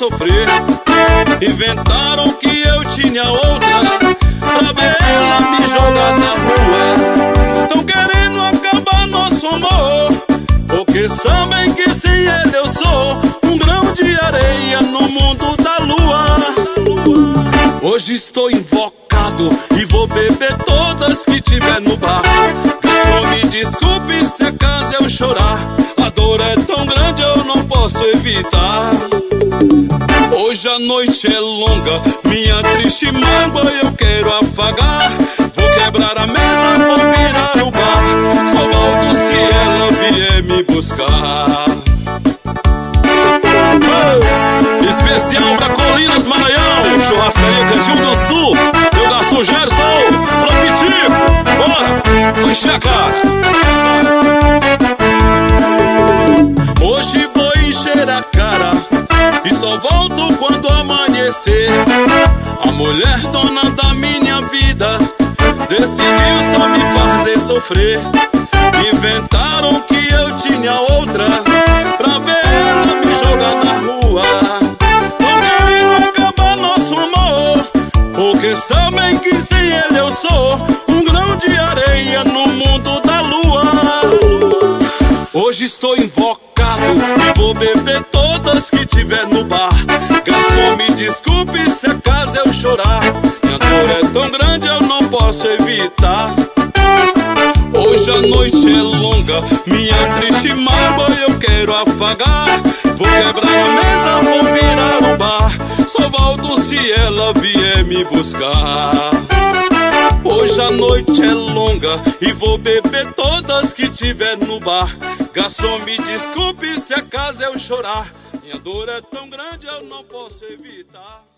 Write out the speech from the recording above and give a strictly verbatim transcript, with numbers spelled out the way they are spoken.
sofrer. Inventaram que eu tinha outra, pra ver ela me jogar na rua. Tão querendo acabar nosso amor, porque sabem que sem ele eu sou um grão de areia no mundo da lua. Hoje estou invocado e vou beber todas que tiver no bar. Garçom, me desculpe se acaso eu chorar, a dor é tão grande eu não posso evitar. Hoje a noite é longa, minha triste mágoa eu quero afagar. Vou quebrar a mesa, vou virar o bar, só volto se ela vier me buscar. Oh! Especial pra Colinas, Maranhão, Churrascaria Cantinho do Sul, meu garçom Gerson, Propitico, bora, vou encher a cara. Hoje vou encher a cara e só volto quando amanhecer. A mulher dona da minha vida decidiu só me fazer sofrer. Inventaram que eu tinha outra, pra ver ela me jogar na rua. Tão querendo acabar nosso amor, porque sabem que sem ele eu sou um grão de areia no mundo da lua. Hoje estou invocado e vou beber todas que tiver no bar. Garçom, me desculpe se acaso eu chorar, minha dor é tão grande eu não posso evitar. Hoje a noite é longa, minha triste mágoa eu quero afagar. Vou quebrar a mesa, vou virar o bar, só volto se ela vier me buscar. Hoje a noite é longa e vou beber todas que tiver no bar. Garçom, me desculpe se acaso eu chorar, minha dor é tão grande eu não posso evitar.